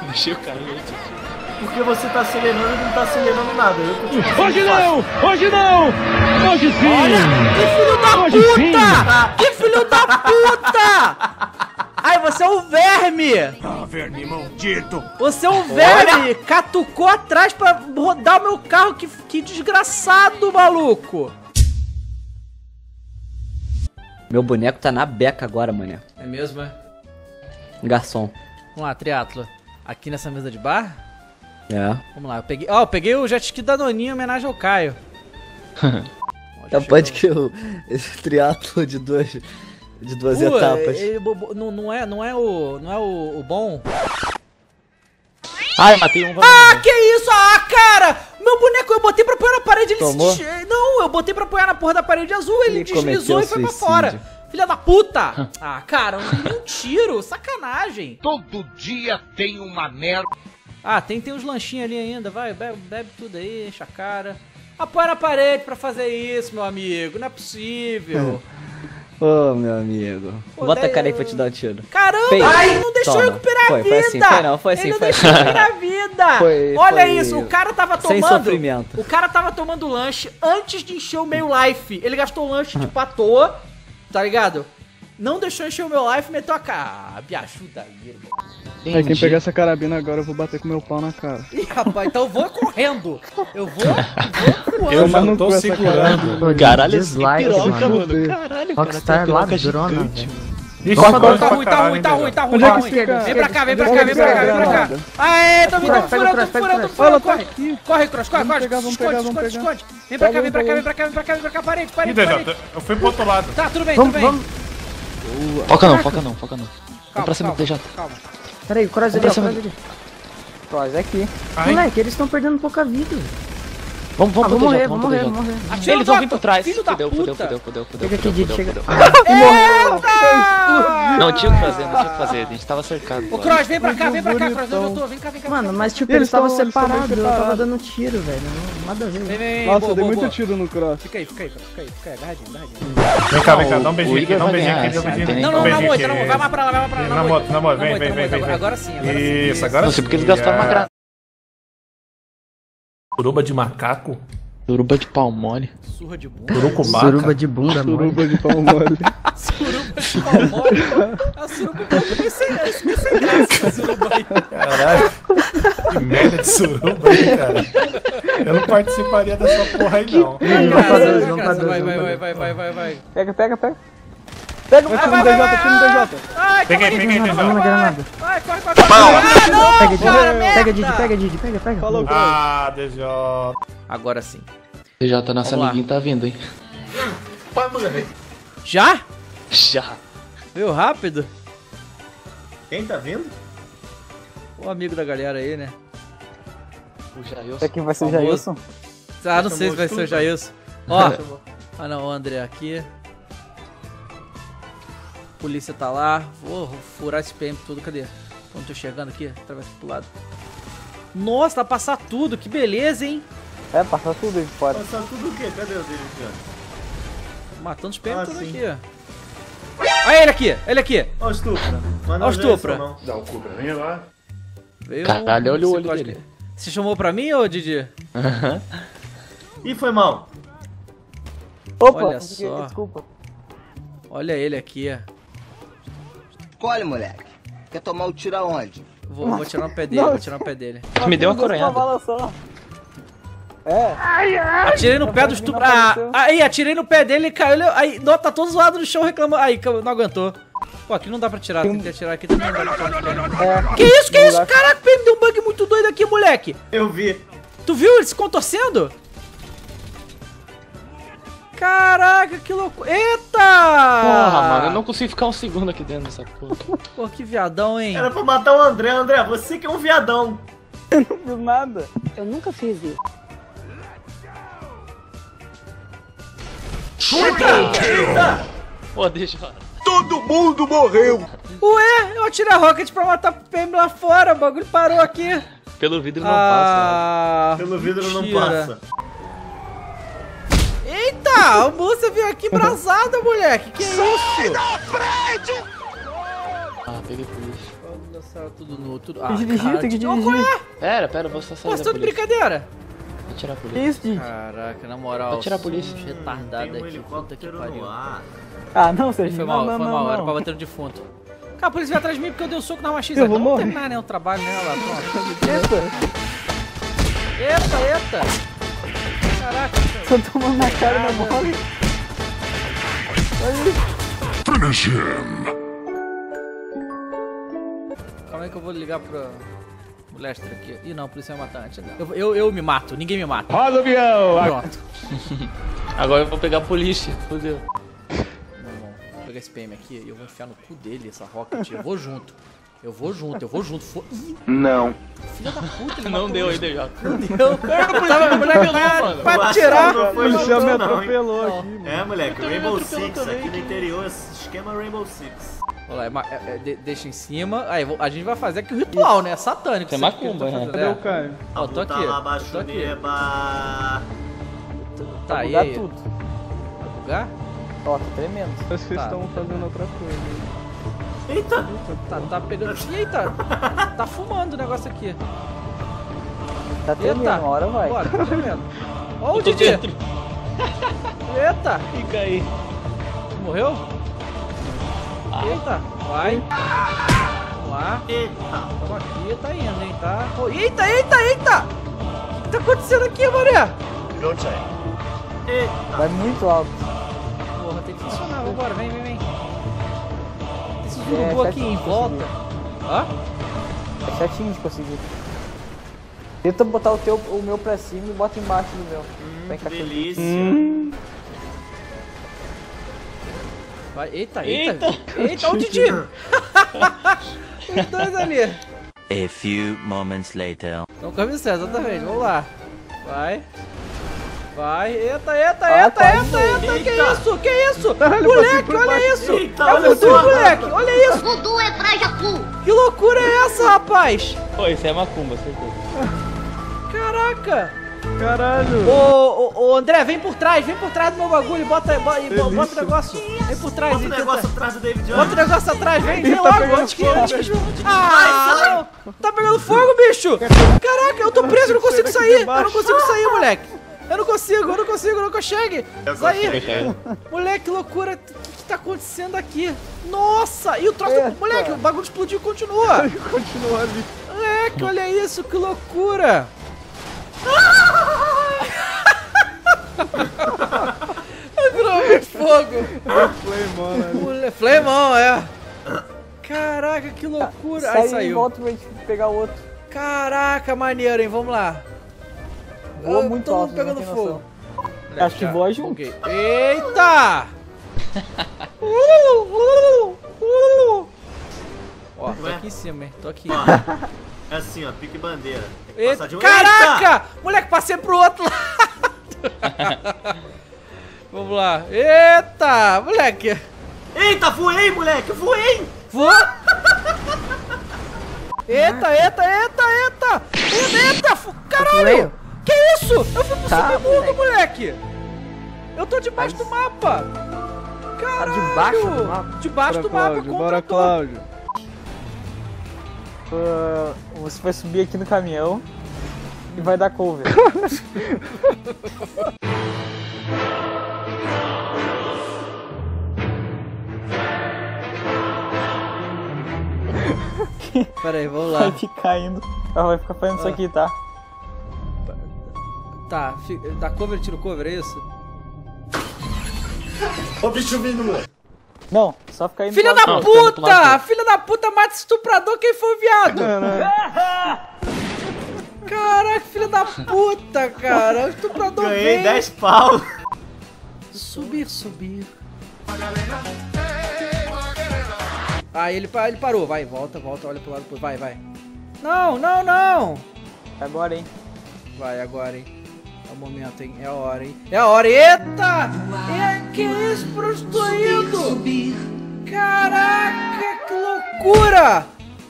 Deixei o cara antes. Porque você tá acelerando e não tá acelerando nada. Hoje não! Hoje não! Hoje sim! Olha, que filho da Hoje puta! sim. Que filho da puta! Ai, você é um verme! Ah, verme maldito! Você é um verme! Catucou atrás pra rodar o meu carro, que desgraçado, maluco! Meu boneco tá na beca agora, mané. É mesmo, é? Garçom. Vamos lá, triatlo. Aqui nessa mesa de bar? É. Vamos lá, eu peguei o jet ski da Noninha em homenagem ao Caio. Tá, pode que esse triatlo de duas etapas. Ele, não é o bom? Ai, matei um. Que isso? Ah, cara! Meu boneco eu botei pra apoiar na parede, ele Tomou? Não, eu botei pra apoiar na porra da parede azul, ele deslizou e foi pra fora. Filha da puta! Ah, cara, um tiro, sacanagem. Todo dia tem uma merda. Ah, tem uns lanchinhos ali ainda, vai, bebe tudo aí, enche a cara. Apoia na parede pra fazer isso, meu amigo, não é possível. Ô, meu amigo. Pô, Bota a daí cara aí pra te dar um tiro. Caramba, Pei. ele não deixou Toma. eu recuperar a vida. Foi assim, foi não, foi assim, ele não foi deixou assim. eu recuperar a vida. Foi- Olha foi isso, o cara tava sem tomando... sofrimento. O cara tava tomando lanche antes de encher o meio life. Ele gastou o lanche tipo à toa, tá ligado? Não deixou encher o meu life e meteu a cara. Ah, me ajuda aí, irmão. É, quem pegar essa carabina agora eu vou bater com meu pau na cara. Ih, rapaz, então eu vou correndo. Eu vou voando. Eu já não tô tô segurando. segurando. Caralho, esse Dislike, piroca, mano. mano. Caralho, Rockstar cara, tem piroca ladrona, gigante, velho. mano. Ixi, Tá tá ruim, tá ruim. Onde é que fica? Vem pra cá, vem pra Onde cá, é vem que pra cá, fica vem pra cá. granada? Aê, tô Pega o furando, cross, pega o cross. Olha, tá corre. aqui. Corre, cross, corre. Vamos pegar, Esconde. Vem pra cá, vem pra cá, parede. Ih, DJ, eu fui pro outro lado. Tá, tudo bem. Vamos. Foca não. Vamos pra cima do DJ. Calma. Peraí, o cross ali, ó, o cross ali. Cross é aqui. Ai. Moleque, eles estão perdendo pouca vida. Vamos Vou pro morrer, DJ, vou vamos pro morrer, DJ. vou morrer. Atira Eles no vão vir gato, por trás. filho da Fudeu. puta. Chega aqui, Didi, chega. Não tinha o que fazer, a gente tava cercado. Ô, Cross, vem pra cá, Cross, onde eu tô? Vem cá. Mano, mas tipo, Eles eles estavam tão separados, eu tava separados. dando tiro, velho. Nada a ver. Vem, Nossa, boa, eu dei boa, muito boa. tiro no cross. Fica aí, agarradinho. Vem cá, dá um O beijinho aqui, Igor dá um vai beijinho ganhar aqui, dá um essa, beijinho. não, Não, um na beijinho moita, aqui. vai mais pra lá, Na moto, vem. Agora sim. Isso, agora Não sei porque eles gastaram uma granada. Suruba de macaco? Suruba de pau mole. Surra de bunda. Surucubaca? Suruba de bunda, mano. Suruba de pau mole. Suruba de pau mole. A suruba é sem graça, a suruba aí. Caralho, que merda de suruba aí, cara. Eu não participaria dessa porra aí, não. Vai. Pega. Pega o tiro no DJ. Ai, Peguei, Toma uma granada. Vai, corre. Ah, não, Pega, Didi. cara, merda. Pega, Didi. Pega. Falou, cross. Ah, DJ. Agora sim. DJ, nosso Vamos lá. amiguinho tá vindo, hein? Já? Já. Veio rápido? Quem tá vindo? O amigo da galera aí, né? O Jailson. Quem vai ser o Famoso. Jailson? Ah, não sei se vai ser o Jailson. Ó. Não, o André aqui. Polícia tá lá. Vou furar esse PM tudo. Cadê? Não tô chegando aqui. Atravessa pro lado. Nossa, dá pra passar tudo. Que beleza, hein? É, passa tudo aí fora. Passar tudo o quê? Cadê o dele aqui, Matando os PM Ah, tudo sim. aqui, ó. Olha ele aqui. ó? Ó o estupra. Ó o estupra. Dá o cu pra mim lá. Veio Caralho, olha o olho psicótico. dele. Você chamou pra mim, ô Didi? Ih, foi mal. Opa, Olha só. desculpa. Olha ele aqui, ó. Escolhe, moleque. Quer tomar o tiro aonde? Vou tirar no pé dele, Me deu uma coronhada. Atirei no pé do estupro. Aí, atirei no pé dele e caiu. Aí, tá todo zoado no chão reclamando. Aí, não aguentou. Pô, aqui não dá pra tirar, tem que atirar aqui também. Não dá pra Que isso? Caraca, me deu um bug muito doido aqui, moleque. Eu vi. Tu viu ele se contorcendo? Caraca, que loucura. Eita! Porra, mano, eu não consigo ficar um segundo aqui dentro dessa porra. Pô, que viadão, hein? Era pra matar o André. André, você que é um viadão. Do nada. Eu nunca fiz isso. Pô, deixa. Todo mundo morreu! Ué, eu atirei a rocket pra matar o PM lá fora. O bagulho parou aqui. Pelo vidro não passa. Pelo vidro não mentira. passa. Eita, a moça veio aqui embrasada, moleque. Que isso? Ah, peguei por isso. dançaram tudo nu, tudo... Tem que dirigir, tem que dirigir. Pera, eu vou só sair Pô, você da tá de polícia. brincadeira? Vou tirar a Que polícia. isso, Didi? Caraca, na moral. Vai tirar a polícia. Retardado aqui, puta que pariu. Ah, não, Serginho. Foi mal, não, era pra bater no defunto. Cara, a polícia veio atrás de mim porque eu dei um soco na machixa. Eu vou Vamos morrer. terminar, né, o trabalho, né, lá, pronto. Eita, Eita! Caraca, tô tomando na cara da bola. calma aí que eu vou ligar pra... o Lester aqui. Ih, não, a polícia vai matar antes. Eu me mato, ninguém me mata. Roda o avião! Pronto. Agora eu vou pegar a polícia. Fudeu. Vou pegar esse PM aqui e eu vou enfiar no cu dele essa rocket. Eu vou junto. Eu vou junto. Ih, Não. filha da puta, ele Não matou deu ele. aí, DJ. Não deu. Tava o moleque lá pra tirar. Não foi O policial me não, hein? atropelou aqui, mano. É, moleque, Eu também Rainbow me atropelo Six, também, aqui no que- interior, esquema Rainbow Six. Olha lá, deixa em cima. Aí a gente vai fazer aqui o ritual, né? Satânico. É isso aqui que macumba, eu tô né? fazendo, Cadê é. o cara? Ó, tô aqui. Tá lá Eu abaixo, tô aqui. neba. Tá, Vai e bugar aí? tudo. Vai bugar? Ó, tá tremendo. Parece que Tá. eles estão fazendo outra coisa. Eita! Tá pegando. Eita! Tá fumando o negócio aqui. Tá tremendo, Eita! uma hora vai. Bora, tá tremendo. Ó o Eu tô Didi! dentro. Eita! Fica aí. Morreu? Eita! Vai! Vamos lá. Eita! Tamo aqui, tá indo, hein? Tá. Oh, eita! O que tá acontecendo aqui, Maria? Eita! Vai muito alto. Porra, tem que funcionar. Vambora, vem. Tem esses É, urubu aqui em certinho, volta. Hã? É certinho de conseguir. Tenta botar o meu pra cima e bota embaixo do meu. Pra encaixar. Delícia! Vai, eita, ó o Didi! Os dois ali. A few moments later. Então, caminho certo, exatamente, vamos lá. Vai. Eita, que isso? Moleque, olha isso! Eita, É o olha voodoo, só. moleque, olha isso! Voodoo é pra Jacu. Que loucura é essa, rapaz? Pô, isso é macumba, certeza. Caraca! Caralho! Ô, André, vem por trás do meu bagulho, bota o negócio. Vem por trás, Bota o negócio atrás do David Bota o Jones. negócio atrás, vem Tá logo, pegando antes que... fogo. Ah, não! Tá pegando fogo, bicho! Caraca, eu tô preso, eu não consigo sair! Eu não consigo sair, moleque! Eu não consigo! Sair! Moleque, que loucura! O que tá acontecendo aqui? Nossa! E o troço... Eita. Moleque, o bagulho explodiu e continua! Continua ali. Moleque, olha isso, que loucura! Virou muito fogo! Flamão, é! Caraca, que loucura! Aí Sai e saiu. volta pra gente pegar o outro. Caraca, maneiro, hein? Vamos lá. Voa muito todo alto, mundo pegando não tem fogo. Acho que voa junto. Ok. Eita! Ó, tô Ué? aqui em cima, hein? Tô aqui. Ó, é assim, ó, pique bandeira. Tem que Eita. passar de um. Caraca! Moleque, passei pro outro lado. Vamos lá. Eita! Moleque. Eita, voei, moleque, voei! Voa! Eita! Caralho! Que isso? Eu fui pro Tá, submundo, moleque! Eu tô debaixo do mapa! Caralho! debaixo do mapa? Debaixo do mapa, como Bora, eu tô? Cláudio. Você vai subir aqui no caminhão e vai dar cover. Pera aí, vamos lá. Vai ficar indo. Ela vai ficar fazendo isso aqui, tá? Tá, dá cover, tira o cover, é isso? Ô, bicho vindo, moleque. Não, só ficar indo. Filha pra da lá. puta! Filha da puta, mata estuprador, quem foi o viado? Caraca, filha da puta, cara. O estuprador Ganhei vem. 10 pau. Subir. Ah, ele parou. Vai, volta, olha pro lado. Vai. Não. Agora, hein? Vai, agora, hein. É o momento, hein. É a hora, hein. Eita! Que isso, pra onde tô indo? Caraca, que loucura!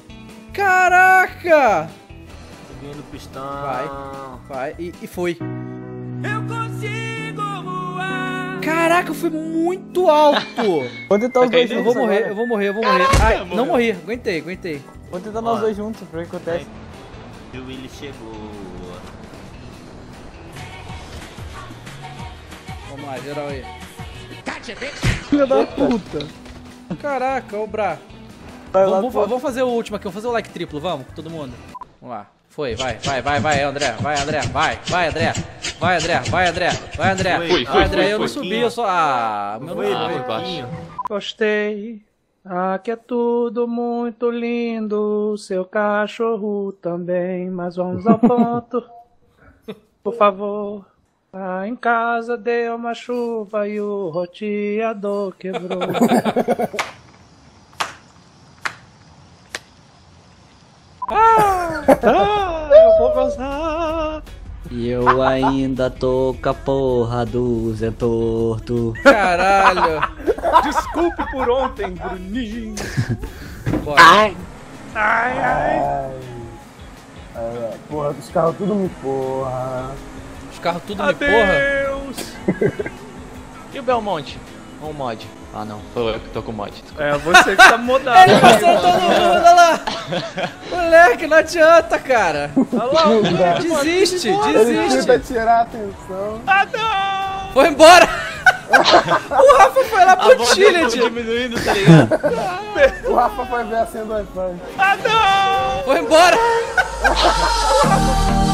Caraca! Subindo o pistão. Vai, e foi. Eu consigo voar! Caraca, eu fui muito alto! Vou tentar os dois Eu juntos vou morrer. agora. Ai, não morri, aguentei. Vou tentar nós dois juntos, pra ver o que acontece. E o Willy chegou. Vamos lá, geral aí. Filha da puta. Caraca, ô Bra. Vamos fazer o último aqui, vamos fazer o like triplo, vamos, todo mundo. Vamos lá. Foi, vai, André. Vai, André. Vai, André. Vai, André, eu não subi, eu só... Ah, meu nome. Gostei. Aqui é tudo muito lindo. Seu cachorro também. Mas vamos ao ponto. Por favor. Em casa deu uma chuva e o roteador quebrou. Eu vou gozar. E eu ainda tô com a porra do Zé Torto. Caralho. Desculpe por ontem, Bruninho. Bora. Ai. Porra, os carros tudo me porra. Os carros tudo me porra. E o Belmonte? Um mod. Ah não, foi eu que tô com mod. Desculpa. É você que tá modado. Ele passou todo mundo, olha lá. Moleque, não adianta, cara. Desiste. Ele tenta tirar a atenção. Ah, não! Foi embora. O Rafa foi lá pro Chile, diminuindo, tá ligado? O Rafa foi ver a cena do iPhone. Ah, não! Foi embora.